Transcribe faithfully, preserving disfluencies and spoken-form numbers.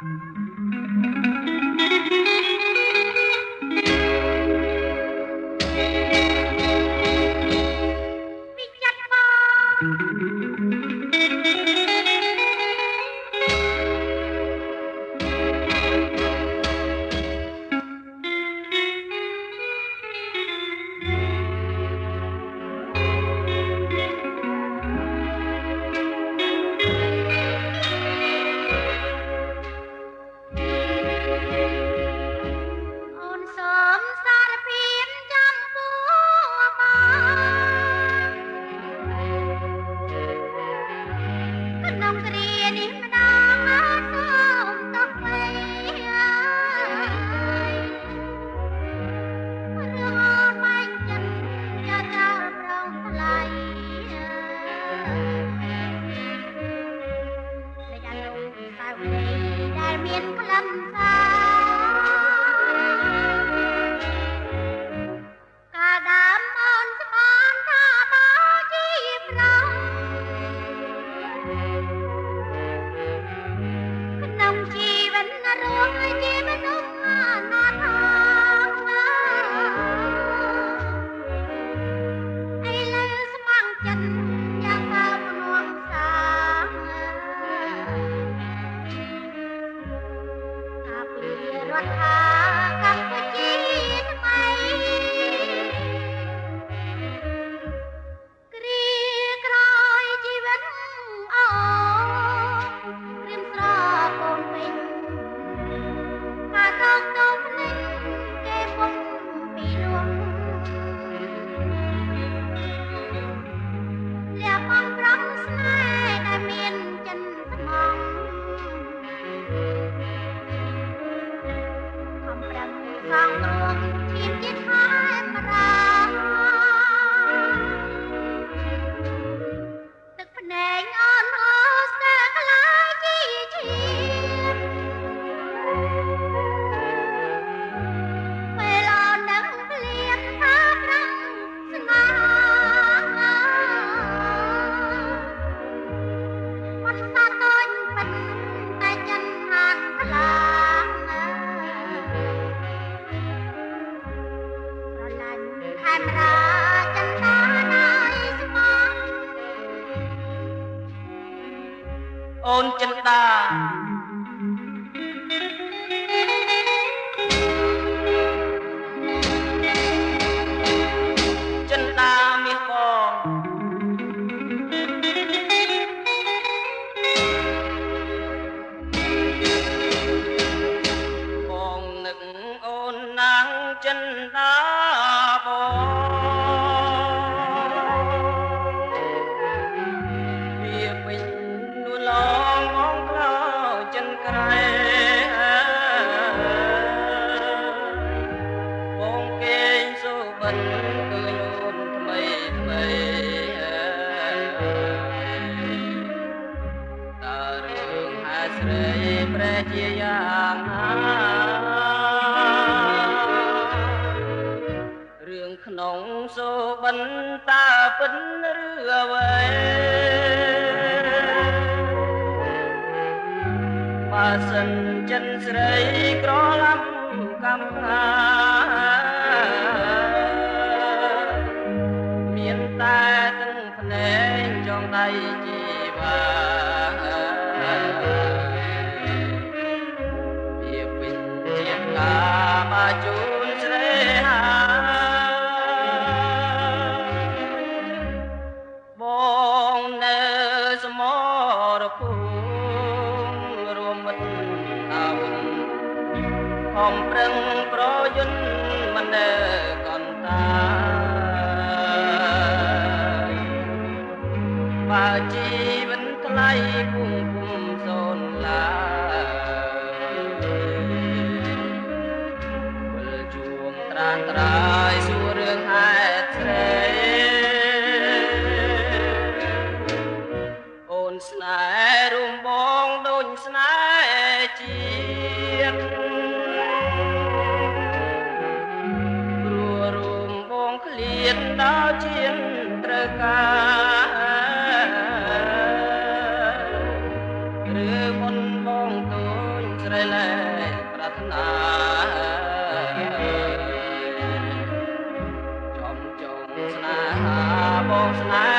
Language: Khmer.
អូនចិនដាចិនដាមាសបងបងនឹកអូនណាងចិនដាបងព្រះជាយ៉ាងណារឿងក្នុងសូបិនតើពិនឬអ្វីបើសិនចិនស្រីក្រឡាំកំណាមានតែទាំងភ្នែកចងដៃជីវាបាជូនស្រីហាបងនៅសមរភូមិរួមមិត្តអាវខំប្រឹងប្រយ័ត្នមិននៅកន្តាបើជីវិតថ្លៃពុំពុំសូនឡាត្រានត្រាយសួររឿងហេតុស្រីអូនស្នេហ៍រួមបងដូចស្នេហ៍ជាតិព្រោះរួមបងឃ្លាតដល់ជាតិត្រូវការឬមុនបងទូចស្រីលែងប្រាថ្នាចំចងស្នេហាបងស្នេ